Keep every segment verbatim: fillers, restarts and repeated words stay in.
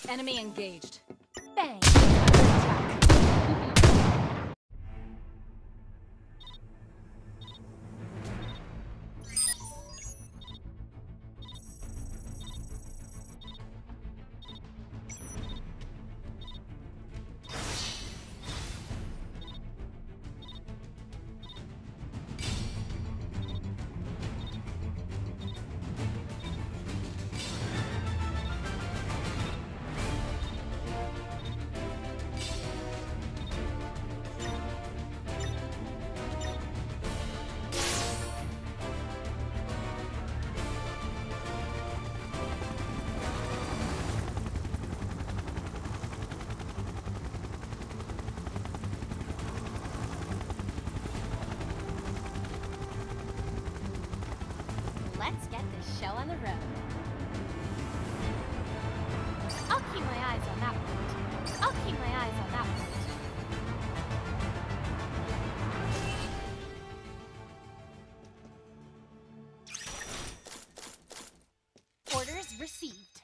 Enemy engaged. Bang! Let's get this show on the road. I'll keep my eyes on that one. I'll keep my eyes on that one. Orders received.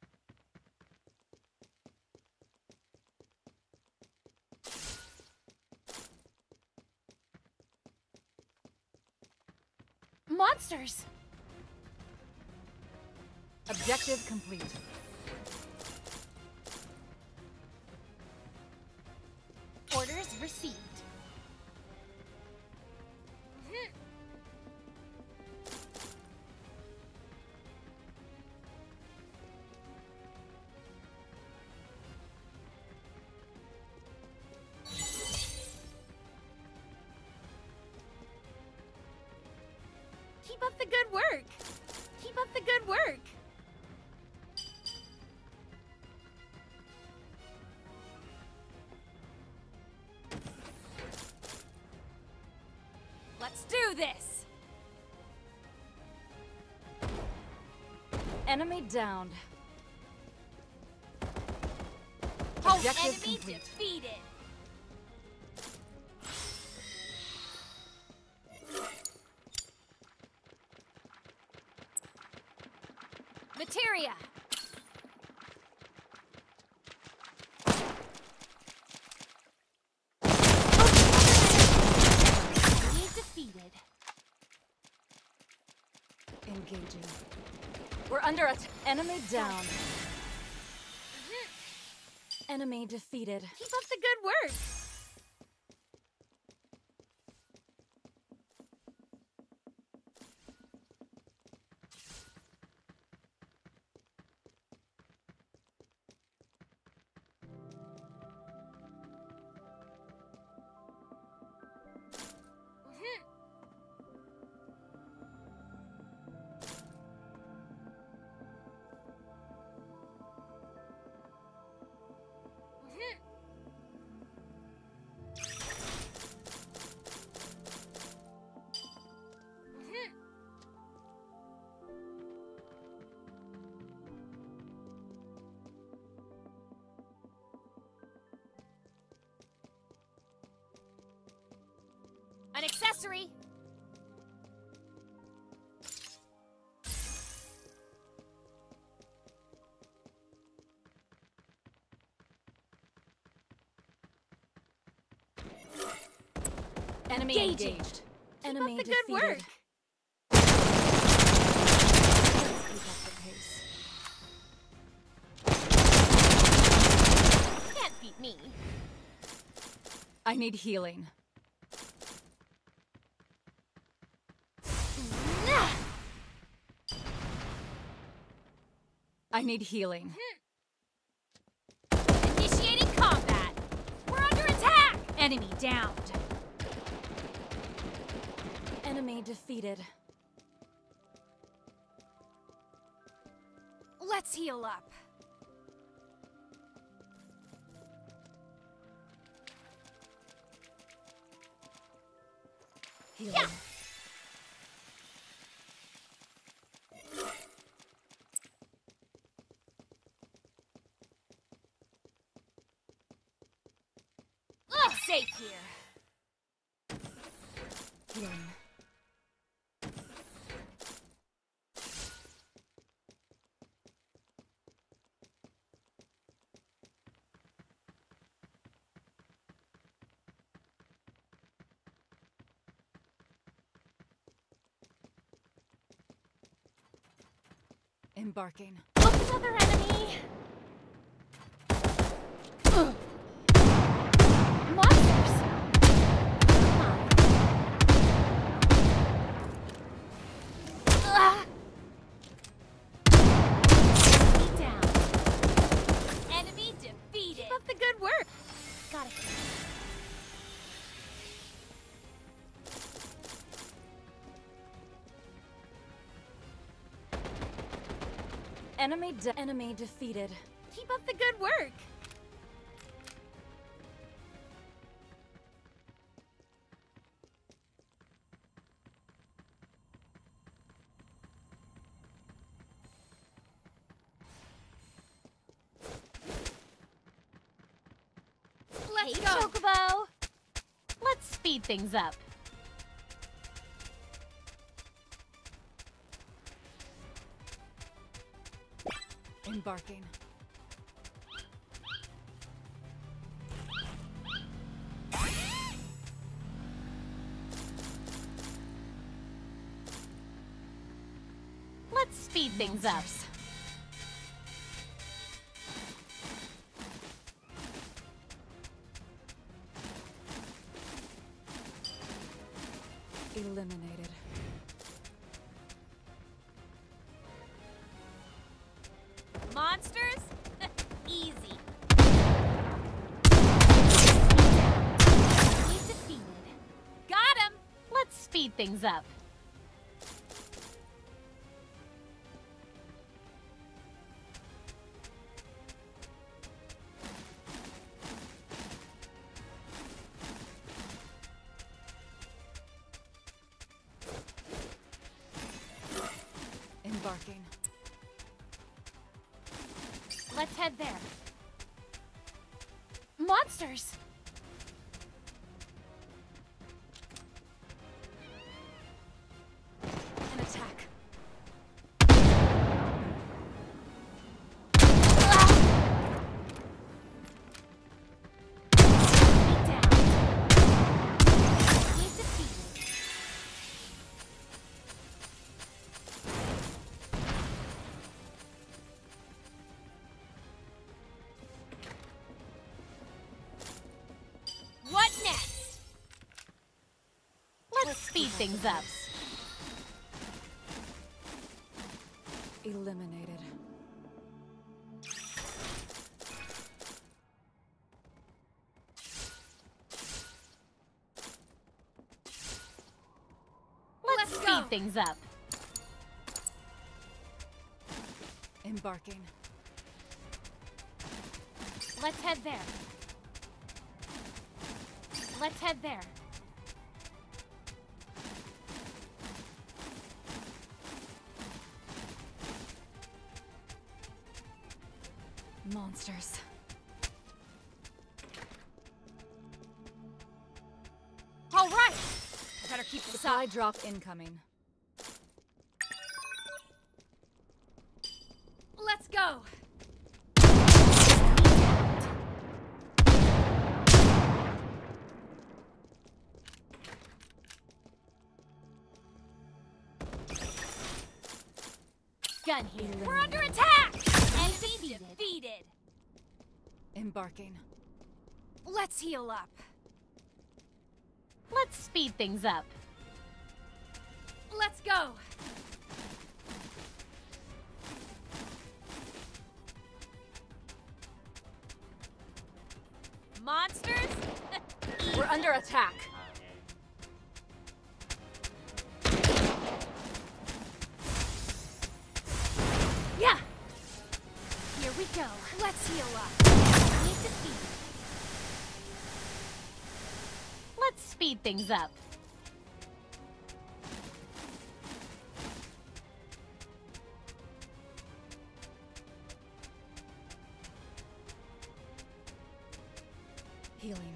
Monsters! Objective complete. Orders received. Keep up the good work. Keep up the good work. Let's do this! Enemy downed. Oh, Objective enemy complete. defeated! Materia! Enemy defeated. Engaging. We're under a enemy down. Enemy defeated. Keep up the good work! An accessory! Enemy Engaging. engaged. Keep Enemy up the defeated. good work! Let's keep up the pace. Can't beat me. I need healing. I need healing. Initiating combat! We're under attack! Enemy downed. Enemy defeated. Let's heal up. Healing. Yeah. Ugh, safe here. Healing. Embarking. Oh, another enemy! Ugh. Monsters! Come on. Ah. Enemy down. Enemy defeated. Keep up the good work. Got it. Enemy de enemy defeated. Keep up the good work. Let's Hey, go. Chocobo! Let's speed things up. Embarking. Let's speed things up. Eliminated. Monsters? Easy. He's defeated. Got him. Let's speed things up. Embarking. Let's head there. Monsters! An attack. Enemy down. He's defeated. What next? Let's speed things up. Eliminated. Let's Let's speed go. things up. Embarking. Let's head there. Let's head there. Monsters. All right. I better keep this up. Supply drop incoming. Let's go. Gun here. We're under attack. Enemy Enemy defeated. defeated. Embarking. Let's heal up. Let's speed things up. Let's go. Monsters? We're under attack. Yeah. Here we go. Let's heal up. Enemy defeated. Let's speed things up. Healing.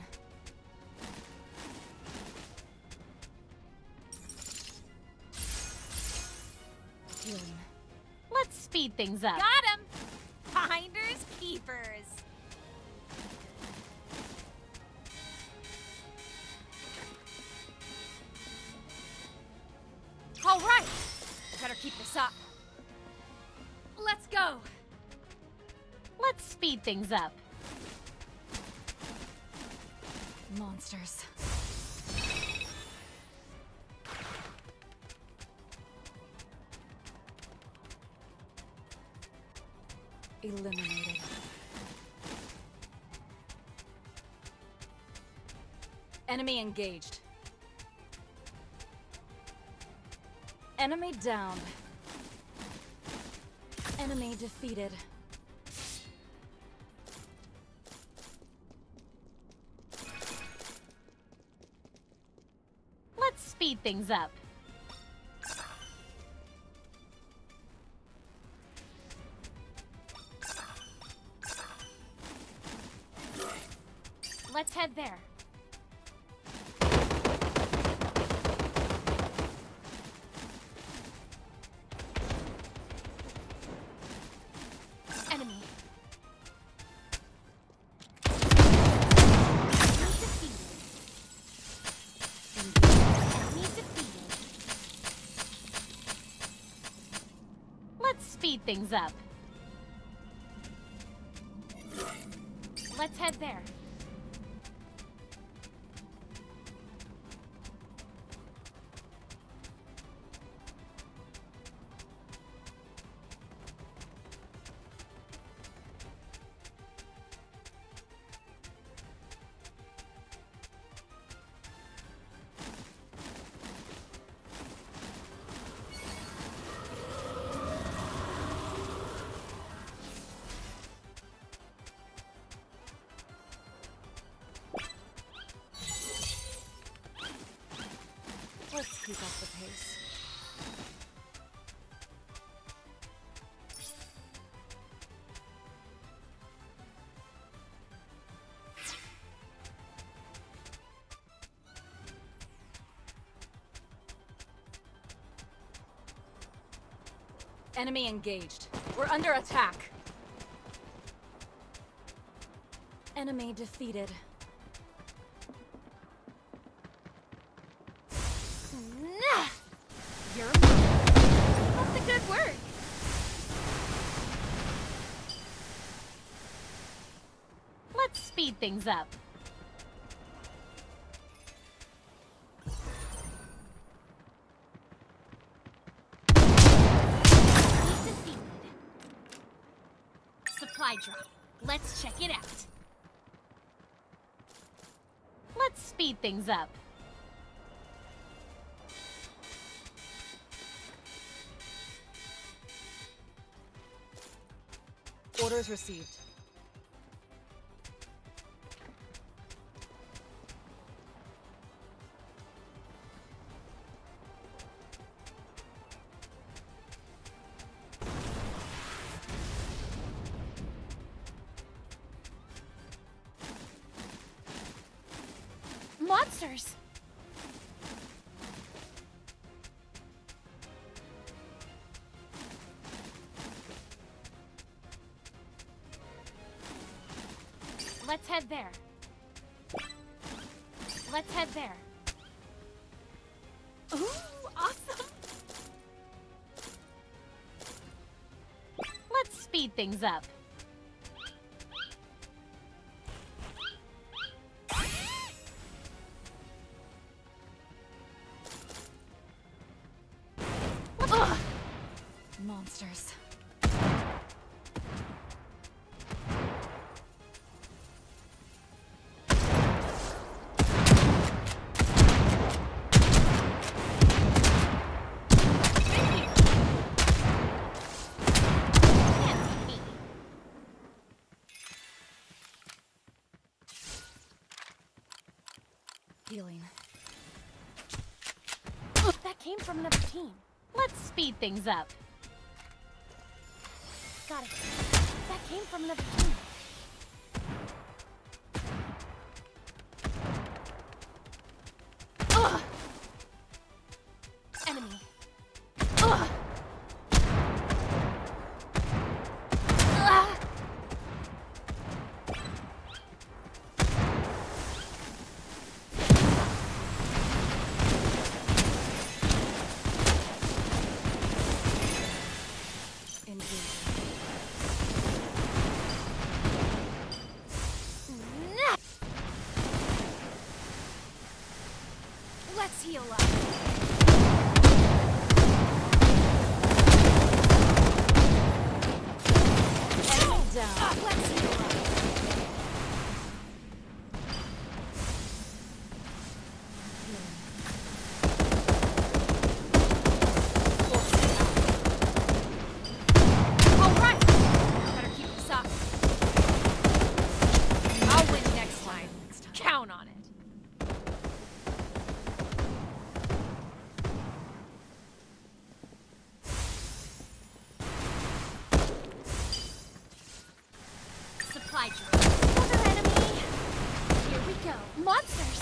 Healing. Let's speed things up. Got him. Finders keepers. All right. I better keep this up. go! Let's speed things up. Monsters. Eliminated. Enemy engaged. Enemy down. Enemy defeated. Let's speed things up. Let's head there. Enemy. Enemy defeated. Enemy defeated. Let's speed things up. Let's head there. Let's keep up the pace. Enemy engaged. We're under attack. Enemy defeated. Nah! You're Keep up the good work. Let's speed things up. Enemy defeated. Supply drop. Let's check it out. Let's speed things up. Orders received. Monsters! Let's head there. Let's head there. Ooh, awesome! Let's speed things up. Ugh. Monsters. Healing. That came from another team. Let's speed things up. Got it. That came from another team. Ugh! Enemy. Ugh! Ah! Engaging. Hydra. Another enemy. Here we go. Monsters.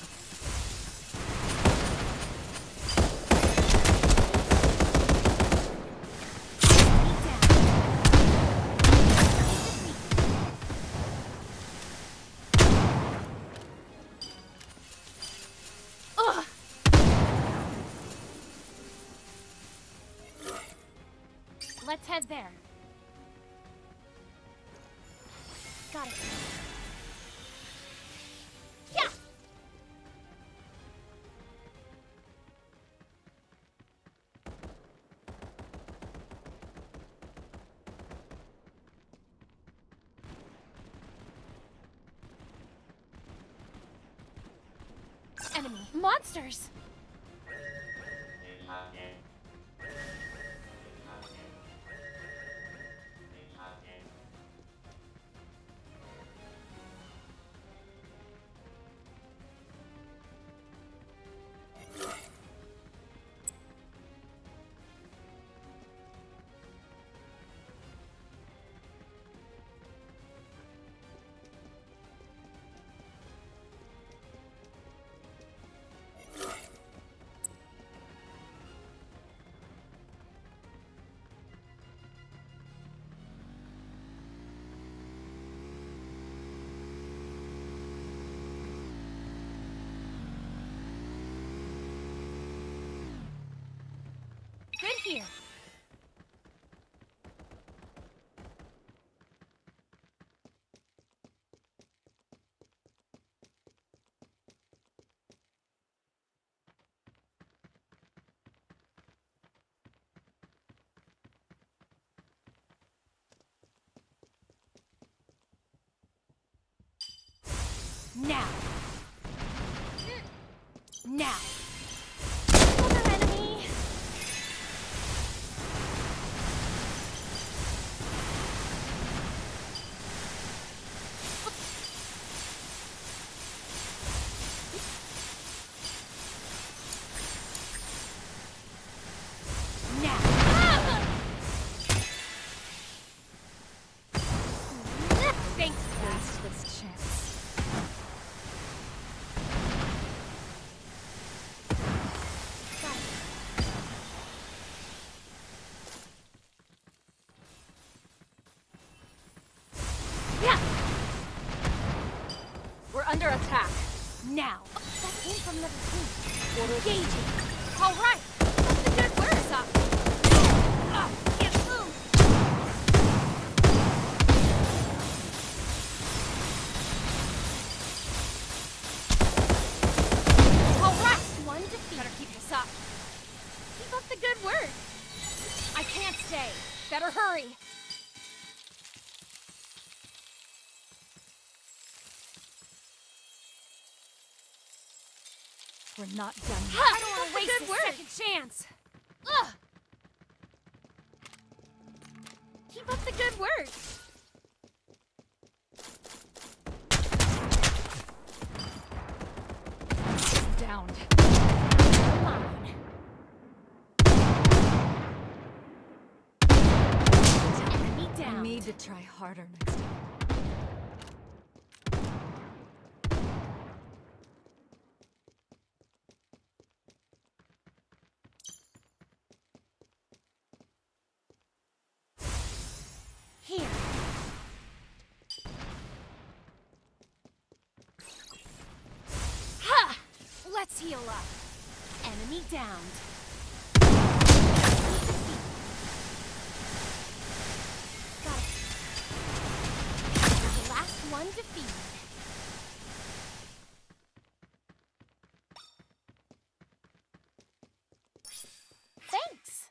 Ugh. Let's head there. Got it. Yeah. Enemy. Monsters. Good here. Now. Now. Another enemy. Now. Thanks, Waste this chance. Yeah. We're under attack. Now. That came from another team. Engaging. All right. That's the good work. Stop. Ah, can't move. All right. One defeat. Better keep this up. Keep up the good work. I can't stay. Better hurry. We're not done yet. I don't want That's to a waste good this work. second chance. Ugh. Keep up the good work. Downed. Come on. Enemy down. Need to try harder next time. Here. Ha! Let's heal up. Enemy downed. Got it. The last one defeated. Thanks.